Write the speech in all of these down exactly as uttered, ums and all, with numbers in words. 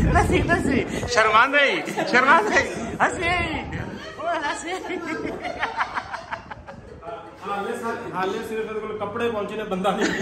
नसी नसी शर्मा नहीं शर्मा नहीं हंसी हंसी हाले सिर्फ कपड़े पहुंचे ने बंदा नहीं।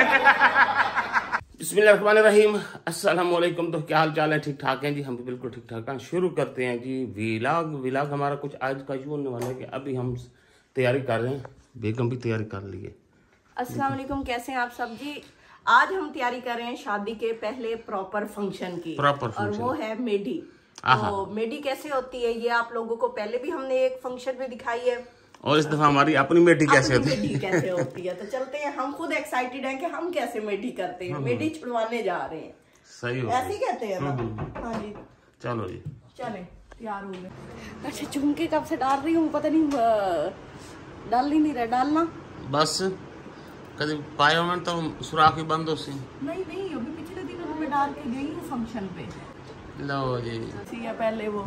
बिस्मिल्लाहिर्रहमानिर्रहीम, अस्सलाम वालेकुम। तो क्या हाल चाल है? ठीक ठाक हैं जी, हम भी बिल्कुल ठीक ठाक हैं। शुरू करते हैं जी व्लॉग। व्लॉग हमारा कुछ आज का यूँ होने वाला है कि अभी हम तैयारी कर रहे हैं, बेगम भी तैयारी कर ली है। अस्सलाम वालेकुम, कैसे हैं आप सब जी? आज हम तैयारी कर रहे हैं शादी के पहले प्रॉपर फंक्शन की, प्रॉपर और वो है मेडी। तो मेडी कैसे होती है ये आप लोगों को पहले भी हमने एक फंक्शन में दिखाई है, और इस दफा हमारी अपनी मेडी कैसे होती है मेडी कैसे होती है। तो चलते हैं, हम खुद एक्साइटेड हैं कि हम कैसे मेडी करते हैं। मेडी छुड़वाने जा रहे हैं, सही हो ऐसे ही कहते हैं ना। हाँ जी, चलो जी चले तैयार हो गए। अच्छा, चुमके कब से डाल रही हूँ पता नहीं, डाल ही नहीं रहा। डालना बस कभी पायो में तो सुराख ही बंद हो सी। नहीं नहीं, अभी पिछले दिनों में डाल के गई हूँ फंक्शन पे। लो जी, या पहले वो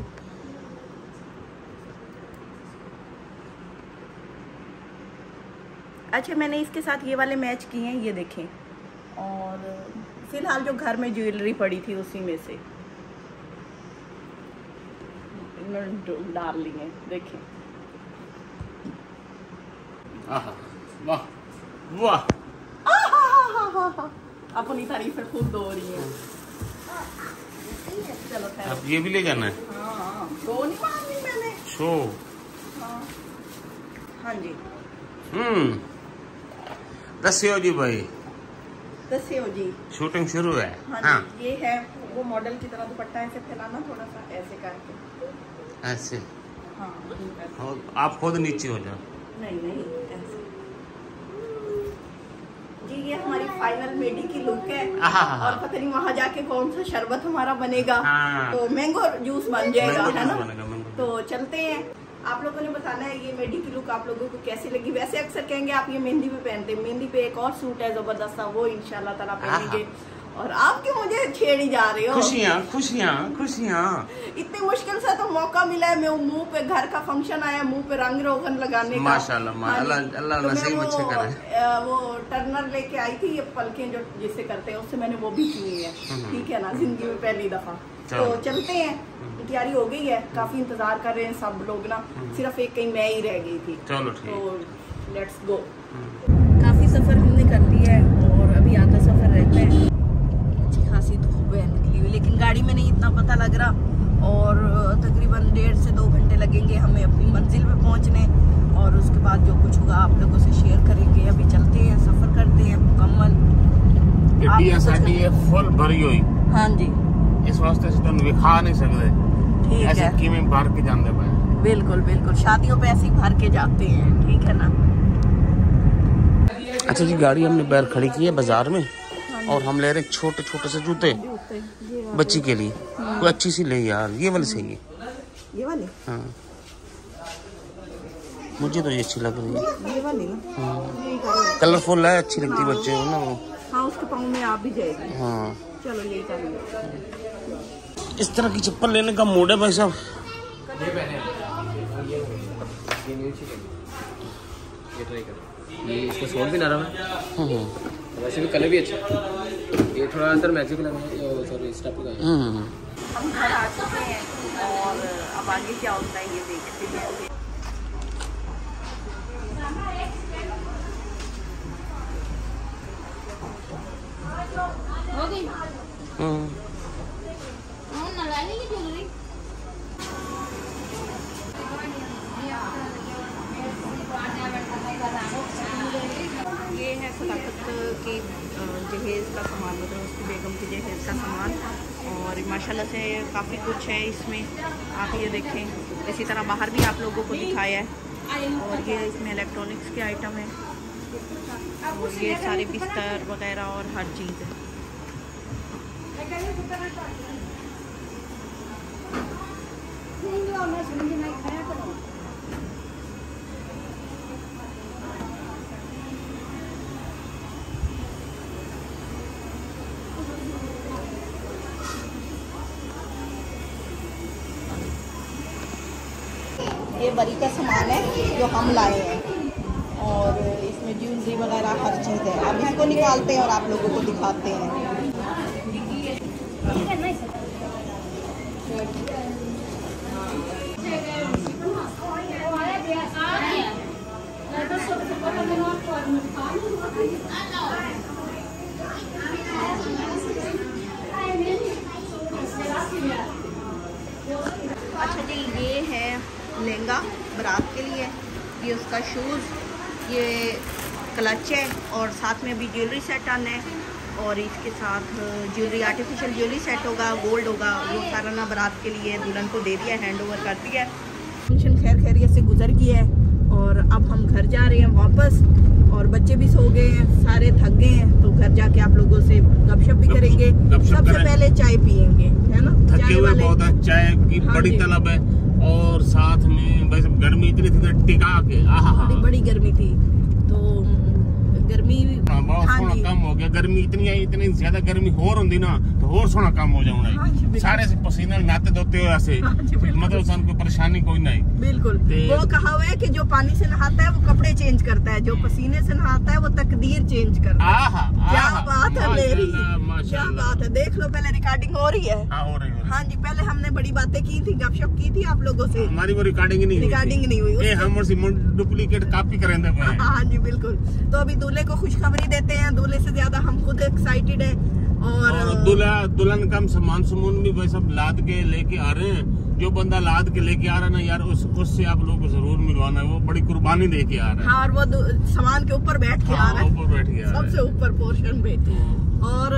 अच्छा, मैंने इसके साथ ये वाले मैच किए हैं, ये देखें। और फिलहाल जो घर में ज्वेलरी पड़ी थी उसी में से डाल ली है, देखें। वाह वाह, अपनी तारीफें खुद हो रही हैं। चलो अब ये भी ले जाना है। हाँ, दो नहीं मारनी मैंने। शो हाँ, हाँ जी। हम्म दस्यो जी भाई, दस्यो जी, शूटिंग शुरू है। हाँ, हाँ। ये है वो मॉडल की तरह दुपट्टा ऐसे फैलाना, थोड़ा सा ऐसे करके, ऐसे। हाँ, और आप खुद नीचे हो जाओ। नहीं नहीं, ऐसे जी। ये हमारी फाइनल मेडी की लुक है। और पता नहीं वहाँ जाके कौन सा शरबत हमारा बनेगा। हाँ। तो मैंगो जूस बन जाएगा, है ना। तो चलते हैं, आप लोगों ने बताना है ये मेडी की लुक आप लोगों को कैसी लगी। वैसे अक्सर कहेंगे आप ये मेहंदी पे पहनते, मेहंदी पे एक और सूट है जबरदस्त सा, वो इंशाल्लाह ताला पहनेंगे। और आप क्यों मुझे छेड़ी जा रहे हो? खुशियाँ खुशियाँ खुशियाँ। इतनी मुश्किल से तो मौका मिला है, मैं मुंह पे घर का फंक्शन आया, मुंह पे रंग रोगन लगाने का। माशाल्लाह, अल्लाह अल्लाह नसीब अच्छे करे। वो टर्नर लेके आई थी, ये पलकें जो जिसे करते हैं, उससे मैंने वो भी की है। ठीक है ना, जिंदगी में पहली दफा। तो चलते हैं, तैयारी हो गई है, काफी इंतजार कर रहे हैं सब लोग ना, सिर्फ एक कहीं मैं ही रह गई थी। चलो ठीक, तो लेट्स गो। काफी सफर हमने कर लिया है और अभी आता सफर रहता है। अच्छी खासी धूप है निकली हुई, लेकिन गाड़ी में नहीं इतना पता लग रहा। और तकरीबन डेढ़ से दो घंटे लगेंगे हमें अपनी मंजिल पे पहुंचने, और उसके बाद जो कुछ होगा आप लोगों से शेयर करेंगे। अभी चलते हैं, सफर करते हैं मुकम्मल। फुल भरी हुई। हाँ जी, इस वास्ते से तुम दिखा नहीं सकते। ठीक ऐसे है, कीमें भर के जाते पाए। बिल्कुल बिल्कुल, शादियों पे ऐसे ही भर के जाते हैं, ठीक है ना। अच्छा जी, गाड़ी हमने बाहर खड़ी की है बाजार में, और हम ले रहे छोटे छोटे से जूते बच्ची के लिए। कोई अच्छी सी ले यार, ये वाली सही है। ये वाली? हाँ, मुझे तो ये अच्छी लग रही है। ये वाली ना, कलरफुल है, अच्छी लगती है बच्चे को ना वो। हाँ, उसके पाँव में आप भी जाएगी। हाँ, चलो यही करेंगे। इस तरह की चप्पल लेने का मूड है भाई साहब। ये पहने ये न्यू चिकन, ये ट्राई कर। ये इसका सोल भी नरम है, वैसे भी कलर भी अच्छा है। ये थोड़ा अंदर मैजिक लग रहा है, सॉरी स्टफ का है। हम घर आ चुके हैं और अब आगे क्या होता है ये देखते हैं। ये है सदाकत की जहेज़ का सामान, मतलब उसकी बेगम की जहेज़ का सामान। और माशाल्लाह से काफ़ी कुछ है इसमें, आप ये देखें। इसी तरह बाहर भी आप लोगों को दिखाया है। और ये इसमें इलेक्ट्रॉनिक्स के आइटम है, और ये सारे बिस्तर वगैरह और हर चीज़ है। ये बरी का सामान है जो हम लाए हैं, और इसमें ज्वेलरी वगैरह हर चीज़ है। अब इसको निकालते हैं और आप लोगों को दिखाते हैं। अच्छा जी, ये है लहंगा बारात के लिए, ये उसका शूज़, ये क्लच है और साथ में भी ज्वेलरी सेट आना है और इसके साथ ज्वेलरी आर्टिफिशियल ज्वेलरी सेट होगा, गोल्ड होगा, वो सारा ना बारात के लिए दुल्हन को दे दिया, हैंड ओवर कर दिया। फंक्शन खैर खैरियत से गुजर गया है और अब हम घर जा रहे हैं वापस और बच्चे भी सो गए हैं, सारे थक गए हैं, तो घर जाके आप लोगों से गपशप भी करेंगे। सबसे पहले चाय पियेंगे, है ना, थके हुए बहुत है, चाय की बड़ी तलब है और साथ में बस गर्मी इतनी थी टिका के, बड़ी बड़ी गर्मी थी, तो गर्मी बहुत हाँ सोना कम हो गया। गर्मी इतनी है, इतनी ज्यादा गर्मी होर होंदी ना तो होर सोना कम हो जाऊंगा। हाँ सारे से पसीना नहाते धोते हुए ऐसे, हाँ मतलब सन कोई परेशानी कोई नहीं। बिल्कुल, वो कहा हुआ है कि जो पानी से नहाता है वो कपड़े चेंज करता है, जो पसीने से नहाता है वो तकदीर चेंज करता है। आहा, क्या आहा, बात है मेरी, क्या बात है। देख लो, पहले रिकॉर्डिंग हो रही है। हाँ, हो रही है। हाँ जी, पहले हमने बड़ी बातें की थी, गपशप की थी आप लोगों से, हमारी वो रिकॉर्डिंग नहीं रिकॉर्डिंग नहीं हुई, हम डुप्लीकेट कॉपी करेंगे। हाँ जी बिल्कुल। तो अभी दूल्हे को खुशखबरी देते हैं, दूल्हे से ज्यादा हम खुद एक्साइटेड है और दूल्हा दुल्हन का सामान सामान भी वही सब लाद के लेके आ रहे हैं। जो बंदा लाद के लेके आ रहा है ना यार, उस उससे आप लोगों को जरूर मिलवाना है, वो बड़ी कुर्बानी दे के आ रहा है। हाँ, और वो सामान के ऊपर बैठ के आ रहा है, ऊपर बैठ के सबसे ऊपर पोर्शन पे। और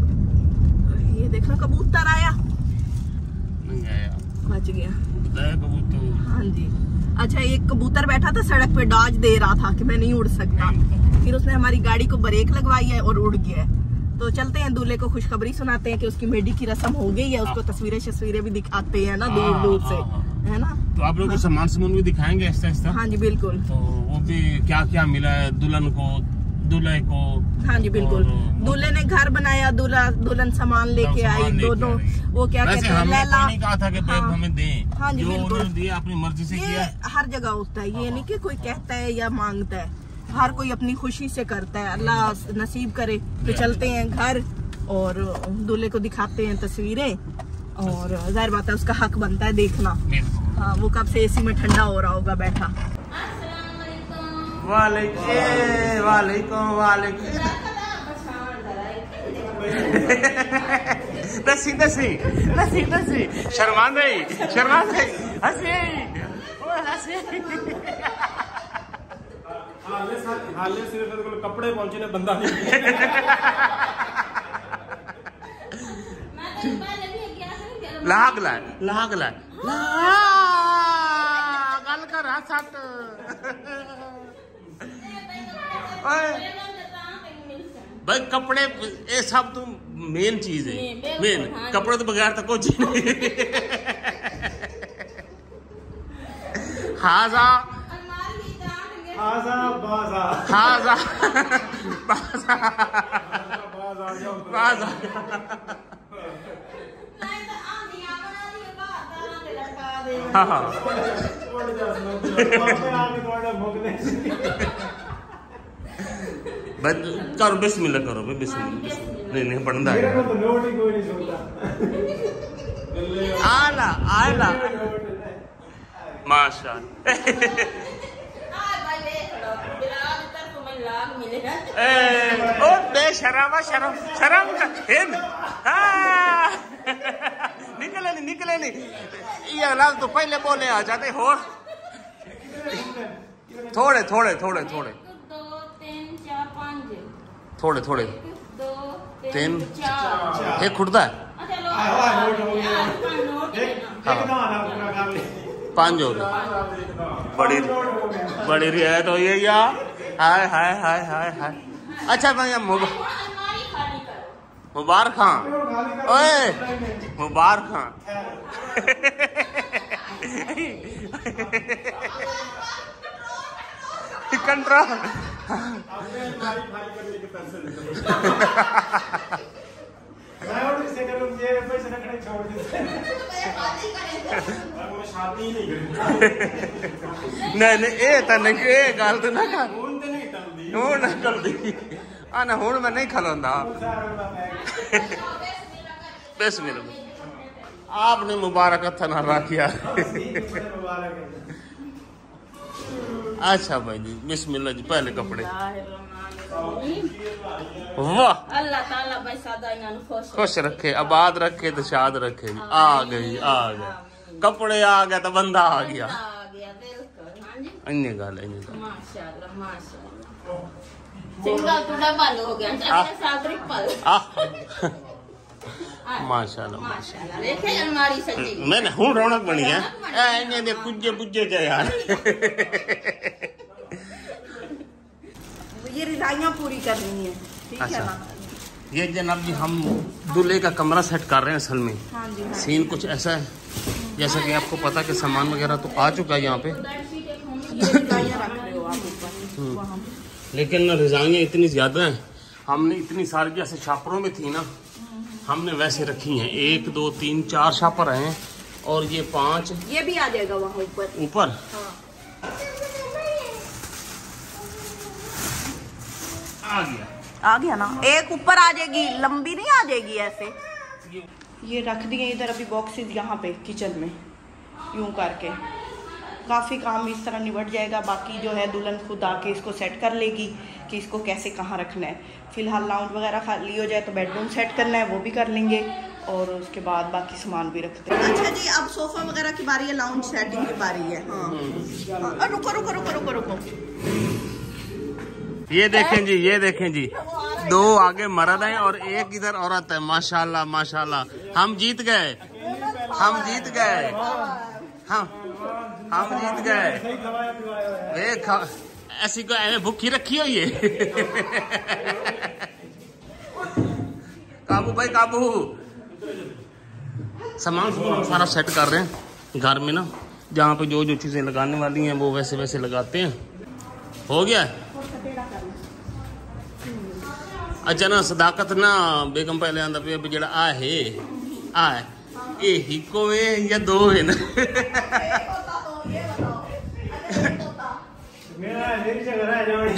ये देखना, कबूतर आया नहीं आया, बच गया कबूतर। हाँ जी। अच्छा, एक कबूतर बैठा था सड़क पे, डॉज दे रहा था कि मैं नहीं उड़ सकता, फिर उसने हमारी गाड़ी को ब्रेक लगवाई है और उड़ गया है। तो चलते हैं, दूल्हे को खुशखबरी सुनाते हैं कि उसकी मेहंदी की रस्म हो गई है, उसको तस्वीरें तस्वीरें भी दिखाते हैं ना दूर दूर से, है ना। तो आप लोग सामान सामान भी दिखाएंगे ऐसा ऐसा। हाँ जी बिल्कुल। तो वो भी क्या क्या मिला है दुल्हन को, दूल्हे को। हाँ जी बिल्कुल। दूल्हे ने घर बनाया, दूल्हा दुल्हन सामान लेके आई, दोनों वो क्या कहते हैं, लैला नहीं कहा था कि हाँ, हमें दें। हाँ जी बिल्कुल, दिया अपनी मर्जी से किया। हर जगह होता है ये, नहीं कि कोई कहता है या मांगता है, हर कोई अपनी खुशी से करता है, अल्लाह नसीब करे। तो चलते हैं घर और दूल्हे को दिखाते हैं तस्वीरें, और जाहिर बात है उसका हक बनता है देखना। हाँ, वो कब से एसी में ठंडा हो रहा होगा बैठा। वालेकुम वालेकुम वालेकुम। दसी दसी दसी दसी शर्मान रही शर्मान रही हंसी हंसी। हाले सिर्फ कपड़े पहुंचे ने बंदा नहीं। लाग ला लाग ला गल कर सट। भाई कपड़े ये सब तो मेन चीज है, मेन कपड़े तो बगैर तो कुछ नहीं। हाजा हाजा बाजा हाजा बाजा बाजा। हाँ हाँ करो बिस्मिल्लाह करो भाई, बिस्मिल्लाह। नहीं नहीं बनता है आला आला माशाअल्लाह। ओ बेशरम शर्म शर्म निकले नहीं निकले नहीं, ये लाल तो पहले बोले आ जाते हो। थोड़े थोड़े थोड़े थोड़े थोड़े थोड़े तीन एक खुटदा है, पांच हो गए। बड़ी बड़ी रियायत हो ये यार, हाय हाय हाय हाय हाय। अच्छा भाई मुबारक खां, ओए मुबारक खां। कंट्रोल नहीं नहीं ये तो नहीं, ये गल तो ना कर हूं ना टलदी आ ना, हूं मैं नहीं खलोंदा। बिस्मिल्लाह आपने मुबारक थना रखिया। अच्छा भाई जी, बिस्मिल्लाह जी, पहले कपड़े। वाह, अल्लाह ताला भाई सादा इन्हां खुश खुश रखे, आबाद रखे तो शाद रखे। आ गई, आ गया कपड़े, आ गया तो बंदा आ गया। आ गया बिल्कुल। हां जी, इन्नी गल है, इन्नी गल। माशाल्लाह माशाल्लाह, सिंगल तो डबल हो गया, अपने साथ ट्रिपल। माशाल्लाह माशाल्लाह, देखे अलमारी सजी। मैंने हूं रौनक बनी है। ए इन्ने दे कुजे बुजे जा यार। ये रिजाइयां पूरी करनी है, ठीक है ना। ये जनाब जी हम दूल्हे का कमरा सेट कर रहे हैं असल में। हाँ जी, हाँ। सीन कुछ ऐसा है, जैसा कि आपको पता कि सामान वगैरह तो आ चुका है यहाँ पे, ये रिजाइयां रख रहे हो आप ऊपर वहाँ पे। लेकिन ना रिजाइयाँ इतनी ज्यादा हैं, हमने इतनी सारी जैसे छापरों में थी ना, हमने वैसे रखी हैं। एक दो तीन चार छापर हैं और ये पांच, ये भी आ जाएगा वहाँ ऊपर ऊपर। हाँ। आ गया, आ गया ना, एक ऊपर आ जाएगी, लंबी नहीं आ जाएगी ऐसे। ये रख दिए इधर अभी बॉक्सेस यहाँ पे किचन में, यूं करके काफ़ी काम इस तरह निबट जाएगा। बाकी जो है दुल्हन खुद आके इसको सेट कर लेगी कि इसको कैसे कहाँ रखना है। फिलहाल लाउंज वगैरह खाली हो जाए तो बेडरूम सेट करना है, वो भी कर लेंगे, और उसके बाद बाकी सामान भी रखते हैं। अच्छा जी, अब सोफा वगैरह की बारी है, लाउंज सेटिंग की बारी है। हाँ, हाँ। रुको रुको रुको रुको रुको, ये देखें जी, ये देखें जी, दो आगे मर्द हैं और एक इधर औरत है। माशाल्लाह माशाल्लाह, हम जीत गए, हम जीत गए, हम हम जीत गए। ऐसी को ऐसे भूखी रखी हुई है। काबू भाई काबू, सामान हम सारा सेट कर रहे हैं घर में ना, जहाँ पे जो जो चीजें लगाने वाली हैं वो वैसे वैसे लगाते हैं। हो गया अच्छा ना, सदाकत ना बेगम पहले आंदा पे जड़ा आ है आ है ए हिको है या दो है ना। मेरा मेरी जगह है जाओ।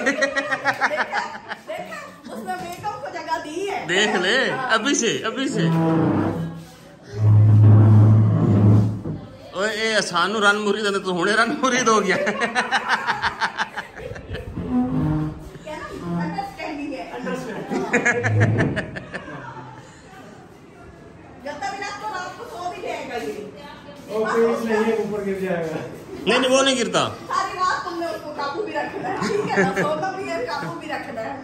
उसने मेकअप को जगह दी है, देख ले अभी से अभी से। ओए ए सानू रन मुरीद है, तू हुणे रन मुरीद हो गया। ऊपर गिर जाएगा। नहीं नहीं, वो नहीं गिरता। सारी रात तुमने उसको काबू भी रखना है, ठीक है ना, सोना भी है, काबू भी रखना है।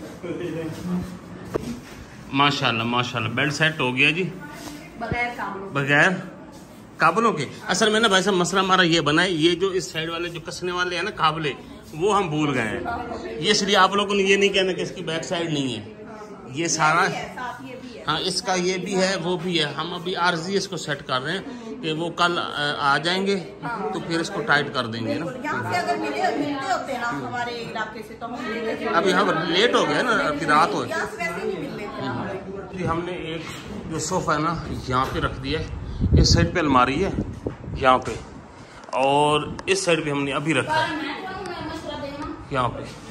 माशाल्लाह माशाल्लाह, बेड सेट हो गया जी, बगैर काबू बगैर काबलों के। असल में ना भाई साहब मसला हमारा ये बना है, ये जो इस साइड वाले जो कसने वाले हैं ना काबले, वो हम भूल गए हैं। ये इसलिए आप लोगों ने ये नहीं कहना कि इसकी बैक साइड नहीं है, ये सारा हाँ, इसका ये भी है वो भी है। हम अभी आरजी इसको सेट कर रहे हैं कि वो कल आ जाएंगे तो फिर इसको टाइट कर देंगे ना। यहाँ से अगर मिले मिलते होते हैं ना हमारे इलाके से, तो हम अभी हम लेट हो गए ना, अभी रात हो गई। गई। हमने एक जो सोफा है ना यहाँ पे रख दिया है, इस साइड पे अलमारी है यहाँ पे, और इस साइड पे हमने अभी रखा है यहाँ पे।